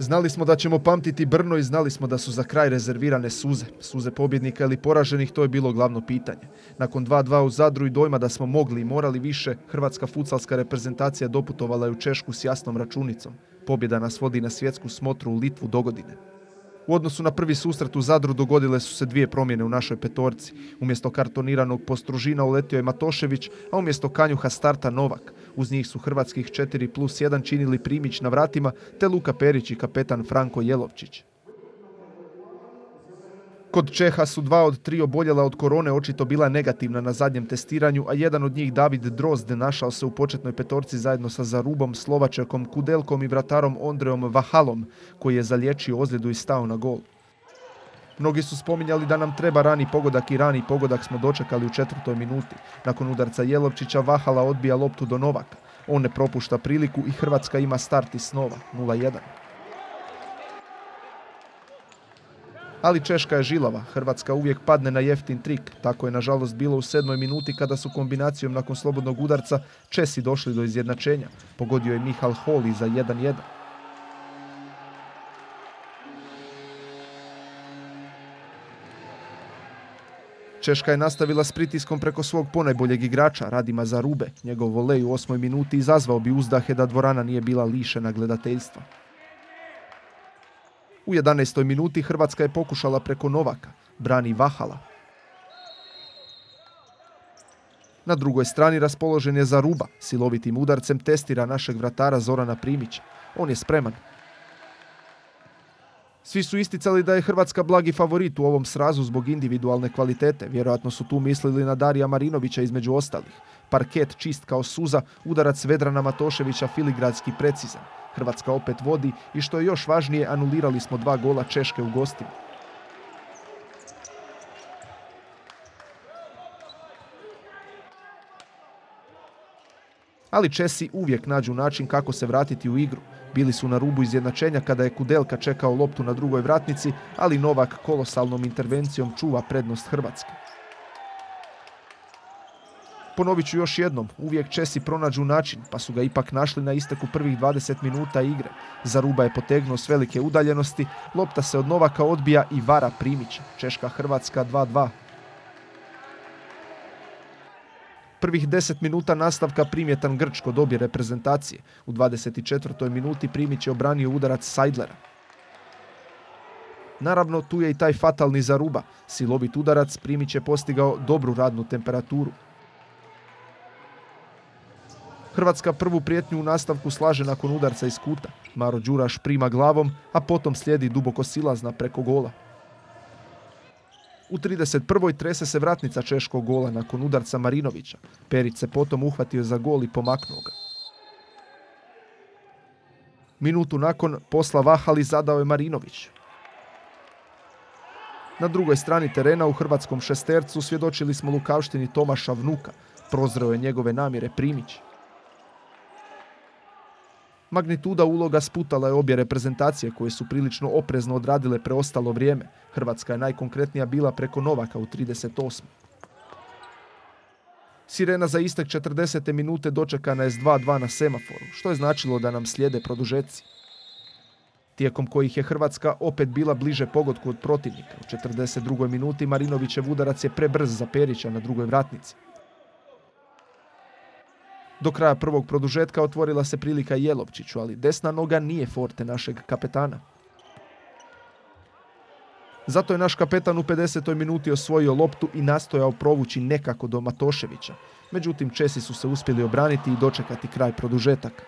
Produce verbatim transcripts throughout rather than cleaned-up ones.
Znali smo da ćemo pamtiti Brno i znali smo da su za kraj rezervirane suze. Suze pobjednika ili poraženih, to je bilo glavno pitanje. Nakon dva dva u Zadru i dojma da smo mogli i morali više, hrvatska futsalska reprezentacija doputovala je u Češku s jasnom računicom. Pobjeda nas vodi na svjetsku smotru u Litvu dogodine. U odnosu na prvi susret u Zadru dogodile su se dvije promjene u našoj petorci. Umjesto kartoniranog Postružina uletio je Matošević, a umjesto Kanjuha starta Novak. Uz njih su hrvatskih četiri plus jedan činili Primić na vratima, te Luka Perić i kapetan Franko Jelovčić. Kod Čeha su dva od tri oboljela od korone očito bila negativna na zadnjem testiranju, a jedan od njih, David Drozd, našao se u početnoj petorci zajedno sa Zarubom, Slovačekom, Kudelkom i vratarom Ondrejom Vahalom, koji je zaliječio ozljedu i stao na gol. Mnogi su spominjali da nam treba rani pogodak i rani pogodak smo dočekali u četvrtoj minuti. Nakon udarca Jelovčića Vahala odbija loptu do Novaka. On ne propušta priliku i Hrvatska ima start iz snova, nula jedan. Ali Češka je žilava, Hrvatska uvijek padne na jeftin trik. Tako je nažalost bilo u sedmoj minuti kada su kombinacijom nakon slobodnog udarca Česi došli do izjednačenja. Pogodio je Michal Holi za jedan jedan. Češka je nastavila s pritiskom preko svog ponajboljeg igrača, Radima Zarube. Njegov volej u osmoj minuti izazvao bi uzdahe da dvorana nije bila lišena gledateljstva. U jedanaestoj minuti Hrvatska je pokušala preko Novaka, brani Vahala. Na drugoj strani raspoložen je Zaruba, silovitim udarcem testira našeg vratara Zorana Primića. On je spreman. Svi su isticali da je Hrvatska blagi favorit u ovom srazu zbog individualne kvalitete. Vjerojatno su tu mislili na Darija Marinovića između ostalih. Parket čist kao suza, udarac Vedrana Matoševića filigradski precizan. Hrvatska opet vodi i što je još važnije, anulirali smo dva gola Češke u gostima. Ali Česi uvijek nađu način kako se vratiti u igru. Bili su na rubu izjednačenja kada je Kudelka čekao loptu na drugoj vratnici, ali Novak kolosalnom intervencijom čuva prednost Hrvatske. Ponovit ću još jednom, uvijek Česi pronađu način, pa su ga ipak našli na isteku prvih dvadeset minuta igre. Zaruba je potegnuo s velike udaljenosti, lopta se od Novaka odbija i vara Primića. Češka-Hrvatska dva dva. Prvih deset minuta nastavka primjetan grč kod obje reprezentacije. U dvadeset četvrtoj minuti Primić je obranio udarac Seidlera. Naravno, tu je i taj fatalni Zaruba. Silovit udarac, Primić je postigao dobru radnu temperaturu. Hrvatska prvu prijetnju u nastavku slaže nakon udarca iz kuta. Maro Đuraš prima glavom, a potom slijedi duboko silazna preko gola. U trideset prvoj trese se vratnica češkog gola nakon udarca Marinovića. Perić se potom uhvatio za gol i pomaknuo ga. Minutu nakon posla Vahali zadao je Marinović. Na drugoj strani terena u hrvatskom šestercu svjedočili smo lukavštini Tomaša Vnuka. Prozreo je njegove namjere Primić. Magnituda uloga sputala je obje reprezentacije koje su prilično oprezno odradile preostalo vrijeme. Hrvatska je najkonkretnija bila preko Novaka u trideset osmoj Sirena za istek četrdesete minute dočekana je s dva dva na semaforu, što je značilo da nam slijede produžeci. Tijekom kojih je Hrvatska opet bila bliže pogodku od protivnika. U četrdeset drugoj minuti Marinovićev udarac je prebrz za Perića na drugoj vratnici. Do kraja prvog produžetka otvorila se prilika Jelovčiću, ali desna noga nije forte našeg kapetana. Zato je naš kapetan u pedesetoj minuti osvojio loptu i nastojao provući nekako do Matoševića. Međutim, Česi su se uspjeli obraniti i dočekati kraj produžetaka.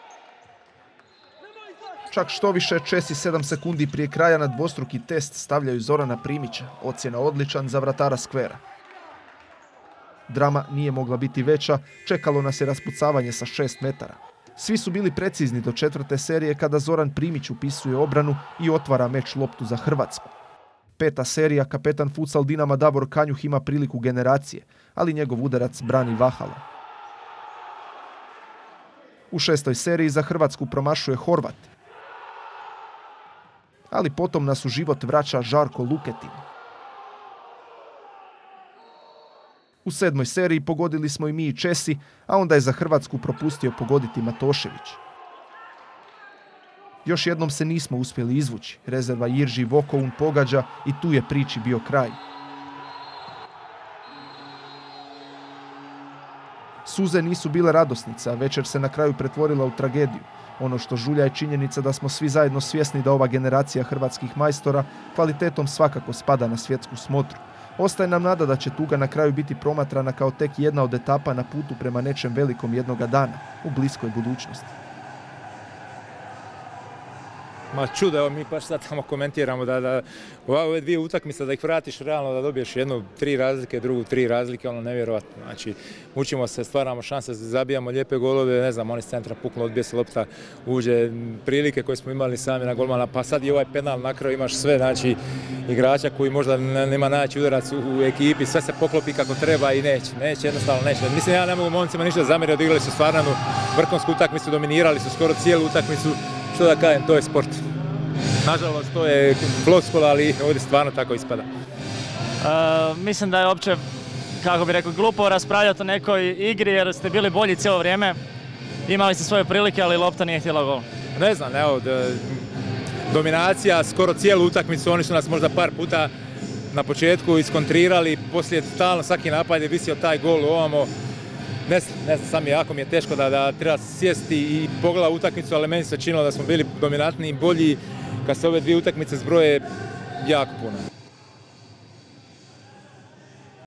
Čak što više, Česi sedam sekundi prije kraja na dvostruki test stavljaju Zorana Primića. Ocjena odličan za vratara Skvera. Drama nije mogla biti veća, čekalo nas je raspucavanje sa šest metara. Svi su bili precizni do četvrte serije kada Zoran Primić upisuje obranu i otvara meč loptu za Hrvatsku. Peta serija, kapetan futsal Dinama Davor Kanjuh ima priliku generacije, ali njegov udarac brani Vahala. U šestoj seriji za Hrvatsku promašuje Horvat. Ali potom nas u život vraća Žarko Luketin. U sedmoj seriji pogodili smo i mi i Česi, a onda je za Hrvatsku propustio pogoditi Matošević. Još jednom se nismo uspjeli izvući. Rezerva Jirži Vokoun pogađa i tu je priči bio kraj. Suze nisu bile radosnice, a večer se na kraju pretvorila u tragediju. Ono što žulja je činjenica da smo svi zajedno svjesni da ova generacija hrvatskih majstora kvalitetom svakako spada na svjetsku smotru. Ostaje nam nada da će tuga na kraju biti promatrana kao tek jedna od etapa na putu prema nečem velikom jednoga dana, u bliskoj budućnosti. Ma čudo, evo mi baš sad tamo komentiramo da, da ove dvije utakmice da ih vratiš realno, da dobiješ jednu tri razlike, drugu tri razlike, ono nevjerojatno. Znači, mučimo se, stvaramo šanse, zabijamo lijepe golove, ne znam, oni s centra puknu, odbije se lopta, uđe prilike koje smo imali sami na golmana, pa sad i ovaj penal na kraju imaš sve, znači igrača koji možda nema najjači udarac u, u ekipi, sve se poklopi kako treba i neće, neće, jednostavno neće. Mislim, ja ne mogu momcima ništa zamjeriti, odigrali su stvarno vrhunsku utakmicu, dominirali su skoro cijelu utakmicu. Što da kažem, to je sport. Nažalost, to je floskula, ali ovdje stvarno tako ispada. Uh, mislim da je uopće, kako bi rekao, glupo raspravljati o nekoj igri jer ste bili bolji cijelo vrijeme. Imali ste svoje prilike, ali lopta nije htjela gol. Ne znam, evo, dominacija, skoro cijelu utakmicu, oni su nas možda par puta na početku iskontrirali, poslije stalno svaki napad je visio taj gol ovamo. Ne znam, ne znam, sam jako mi je teško da, da treba sjesti i pogledati utakmicu, ali meni se činilo da smo bili dominantni i bolji kad se ove dvije utakmice zbroje jako puno.